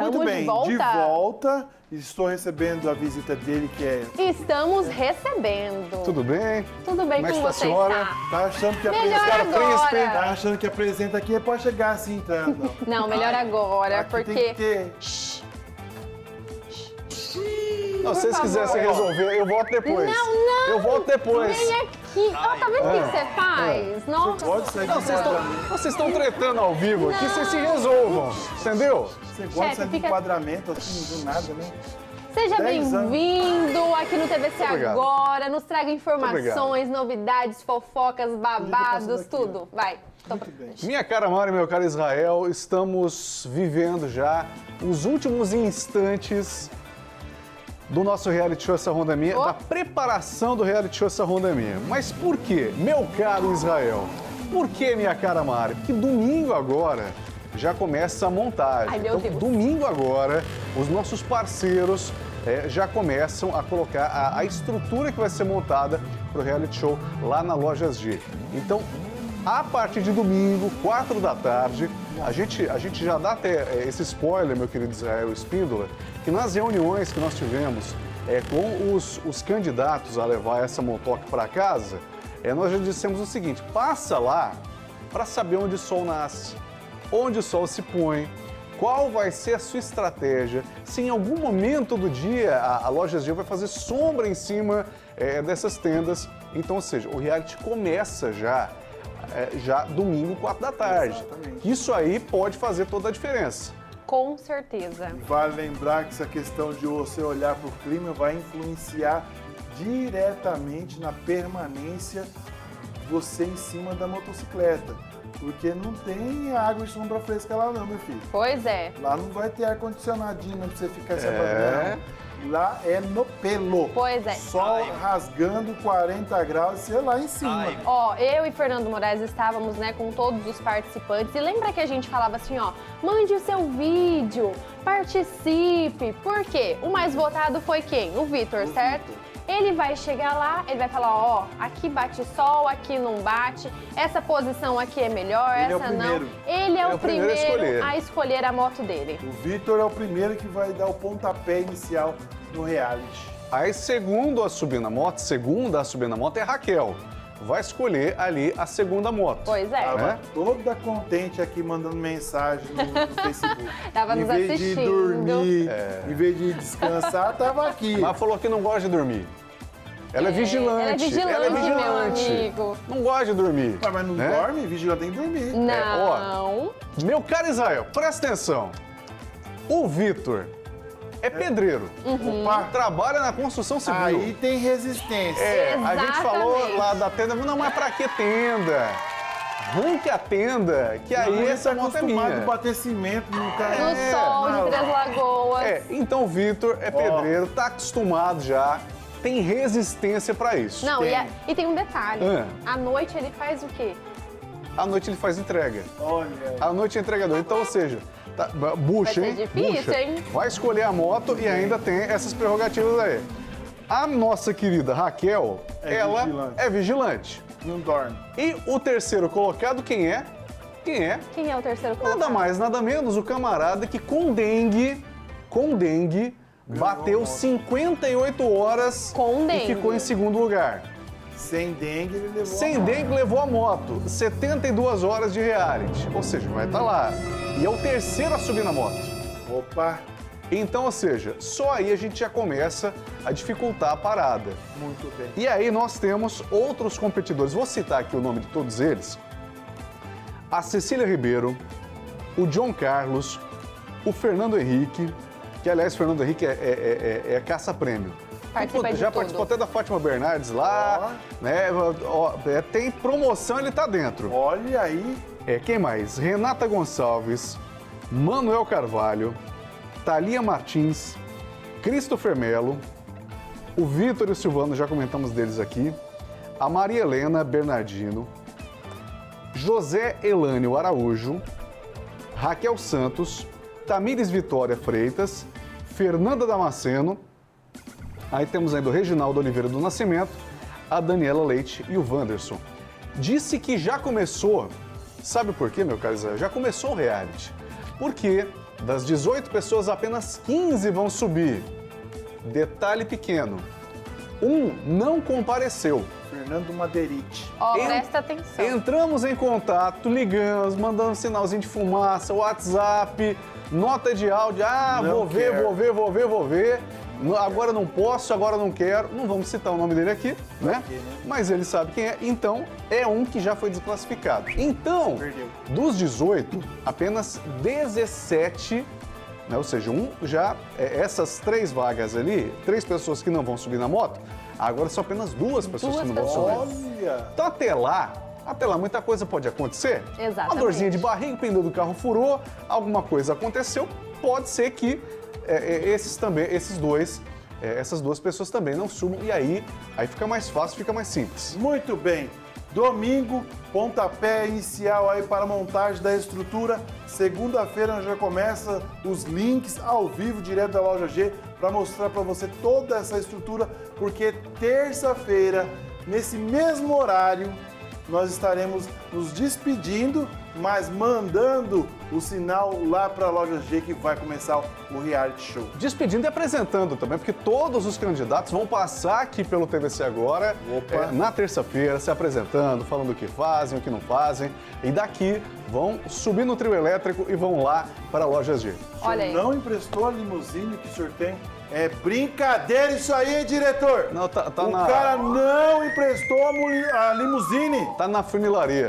Estamos Muito bem, de volta. Estou recebendo a visita dele, que é... Estamos recebendo. Tudo bem? Tudo bem com você, Tá achando que Melhor agora. Tá achando que apresenta aqui, pode chegar assim entrando. Não, melhor agora, Aqui porque... tem que ter... Não, se vocês quisessem resolver, eu volto depois. Não. Eu volto depois. Vem aqui. Ó, tá vendo o que você faz? Nossa. Pode sair Não, de vocês estão tretando ao vivo aqui, vocês se resolvam, entendeu? Você gosta de sair de fica- enquadramento assim, do nada, né? Seja 10 anos. bem-vindo aqui no TVC Obrigado. Agora. Nos traga informações, obrigado. novidades, fofocas, babados, passando aqui, tudo. Vai. Muito bem. Minha cara Mari e meu caro Israel, estamos vivendo já os últimos instantes do nosso reality show Essa Ronda é Minha, Oh. da preparação do reality show Essa Ronda é Minha. Mas por quê, meu caro Israel? Por que, minha cara Mari? Porque domingo agora já começa a montagem. Ai, meu Deus. Domingo agora, os nossos parceiros já começam a colocar a estrutura que vai ser montada para o reality show lá na Lojas G. Então, a partir de domingo, 4 da tarde, a gente já dá até esse spoiler, meu querido Israel Espíndola, que nas reuniões que nós tivemos com os candidatos a levar essa motoca para casa, nós já dissemos o seguinte: passa lá para saber onde o sol nasce, onde o sol se põe, qual vai ser a sua estratégia, se em algum momento do dia a Lojas G vai fazer sombra em cima dessas tendas. Então, ou seja, o reality começa já domingo, 4 da tarde. Exatamente. Isso aí pode fazer toda a diferença. Com certeza. Vale lembrar que essa questão de você olhar para o clima vai influenciar diretamente na permanência de você em cima da motocicleta. Porque não tem água e sombra fresca lá não, meu filho. Pois é. Lá não vai ter ar-condicionadinho pra você ficar se abanando. Lá é no pelo. Pois é. Sol rasgando 40 graus, sei lá em cima. Ó, eu e Fernando Moraes estávamos, né, com todos os participantes. E lembra que a gente falava assim, ó, mande o seu vídeo, participe. Por quê? O mais votado foi quem? O Vitor, certo? Vitor. Ele vai chegar lá, ele vai falar, ó, aqui bate sol, aqui não bate, essa posição aqui é melhor, Ele é o essa não. primeiro. Ele é o primeiro primeiro a escolher a moto dele. O Vitor é o primeiro que vai dar o pontapé inicial no reality. Aí, segundo a subir na moto é a Raquel. Vai escolher ali a segunda moto. Pois é. Tava toda contente aqui mandando mensagem no Facebook. Tava nos Em vez de assistindo. dormir, em vez de descansar, tava aqui. Mas falou que não gosta de dormir. Ela é vigilante. Ela é vigilante, meu amigo. Não gosta de dormir. Mas não né? dorme, vigilante tem que dormir. Não. Meu caro Israel, presta atenção. O Vitor é pedreiro. Opa, Trabalha na construção civil. aí tem resistência. A gente falou Exatamente. lá da tenda, não, mas pra que tenda? Arranque a tenda, que aí Ele essa tá moto é acostumado minha. com bater cimento no cara. No sol não. de Três Lagoas. Então o Vitor é pedreiro, tá acostumado já, tem resistência pra isso. Não, Tem. e tem um detalhe. Ah. À noite ele faz o quê? À noite ele faz entrega. Olha, À noite é entregador. Então, ou seja, bucha, Vai ser hein? difícil, Bucha. hein? Vai escolher a moto e ainda tem essas prerrogativas aí. A nossa querida Raquel, ela vigilante. é vigilante. não dorme. E o terceiro colocado, quem é? Quem é? Quem é o terceiro colocado? Nada mais, nada menos, o camarada que com dengue, bateu 58 horas Com e dengue. ficou em segundo lugar. Sem dengue, ele levou Sem a mão. dengue levou a moto, 72 horas de reality, ou seja, vai estar lá. E é o terceiro a subir na moto. Opa, Então, ou seja, só aí a gente já começa a dificultar a parada. muito bem. E aí nós temos outros competidores, vou citar aqui o nome de todos eles. A Cecília Ribeiro, o John Carlos, o Fernando Henrique, que aliás, Fernando Henrique é caça-prêmio. Participa de Já tudo. participou até da Fátima Bernardes lá, né? Tem promoção, ele tá dentro. Olha aí, Quem mais? Renata Gonçalves, Manuel Carvalho, Thalia Martins, Christopher Melo, o Vitor e o Silvano, já comentamos deles aqui, a Maria Helena Bernardino, José Elânio Araújo, Raquel Santos, Tamires Vitória Freitas, Fernanda Damasceno, aí temos ainda o Reginaldo Oliveira do Nascimento, a Daniela Leite e o Wanderson. Disse que já começou, sabe por quê, meu caro Israel? Já começou o reality. Porque Das 18 pessoas, apenas 15 vão subir. Detalhe pequeno, um não compareceu. Fernando Maderite. Ó, presta atenção. Entramos em contato, ligamos, mandando sinalzinho de fumaça, WhatsApp, nota de áudio. Ah, Não vou ver. Agora não posso, agora não quero. Não vamos citar o nome dele aqui, né? Mas ele sabe quem é, então é um que já foi desclassificado. Então, Perdeu. dos 18, apenas 17, né? Ou seja, essas 3 vagas ali, 3 pessoas que não vão subir na moto, agora são apenas 2 pessoas que não vão subir. Olha! Então até lá muita coisa pode acontecer. Exatamente. Uma dorzinha de barriga, o pneu do carro furou, alguma coisa aconteceu, pode ser que essas 2 pessoas também não subam e aí fica mais fácil, fica mais simples. Muito bem. Domingo, pontapé inicial aí para a montagem da estrutura. Segunda-feira já começa os links ao vivo direto da Loja G para mostrar para você toda essa estrutura, porque terça-feira, nesse mesmo horário, nós estaremos nos despedindo, mas mandando o sinal lá para a Loja G que vai começar o reality show. Despedindo e apresentando também, porque todos os candidatos vão passar aqui pelo TVC Agora na terça-feira, se apresentando, falando o que fazem, o que não fazem. E daqui vão subir no trio elétrico e vão lá para a Loja G. Olha aí. Não emprestou a limusine que o senhor tem? É brincadeira isso aí, hein, diretor? Não, tá O cara não emprestou a limusine. Tá na funilaria.